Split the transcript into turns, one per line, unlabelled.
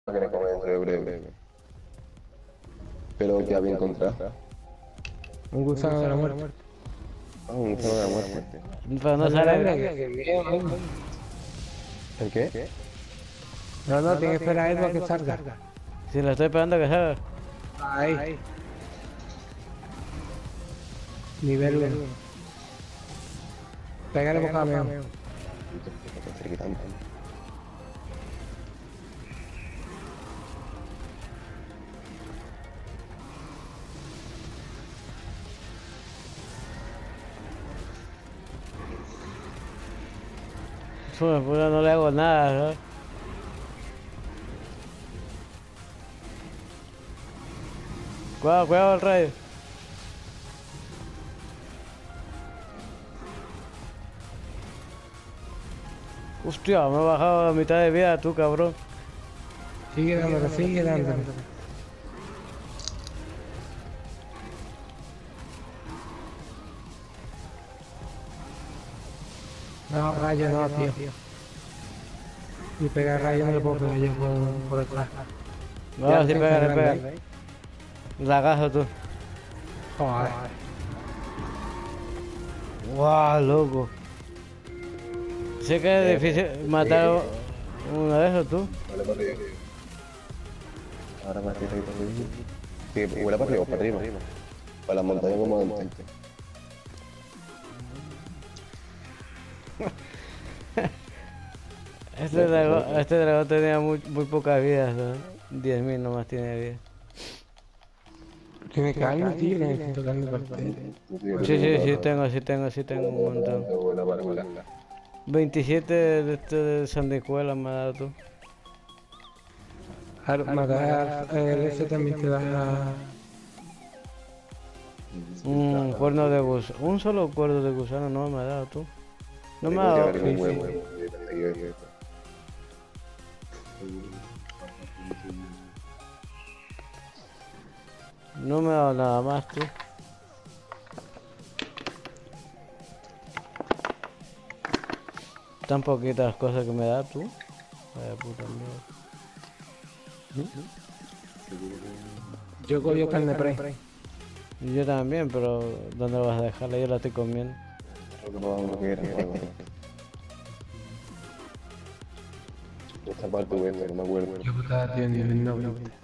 que le comen dentro de breve. Pero que había encontrado.
Un gusano de la muerte.
Ah, un gusano de la muerte.
Pero no sale.
Que bien.
¿El qué?
No, no, tiene que esperar a Edu a que salga.
Si lo estoy esperando que salga.
Ahí. Nivel 1. Pégale boca meo.
Pues no le hago nada, ¿no? Cuidado, cuidado el rayo. Hostia, me he bajado a mitad de vida tú, cabrón.
Sigue dándole, sigue dándole. No, rayo no, tío. Y pegar rayo no le puedo pegar yo por detrás.
No, sí pega, le pega. Lagazo tú.
Joder.
Guau, loco. Sé que es difícil matar uno de esos tú.
Vale, para arriba. Ahora para arriba. Sí, vuela para arriba, para arriba. Para la montaña como antes.
Este dragón tenía muy pocas vidas, ¿no? 10.000 nomás tiene vida.
Tiene carne, tío, necesito carne para usted.
Sí tengo un montón.
Vuela para volar.
27 de este de sandijuela me ha dado tú.
Matar ese también te da...
Un cuerno de gusano. Un solo cuerno de gusano no me ha dado tú. No me ha dado. No me ha dado nada más tú. Tan poquitas cosas que me da tú. Vaya puta mierda.
Yo cogí carne pre.
Y yo también, pero ¿dónde vas a dejarla? Yo la estoy comiendo.
Esta parte, bueno, no me acuerdo.
Yo puta, tío, nivel 90.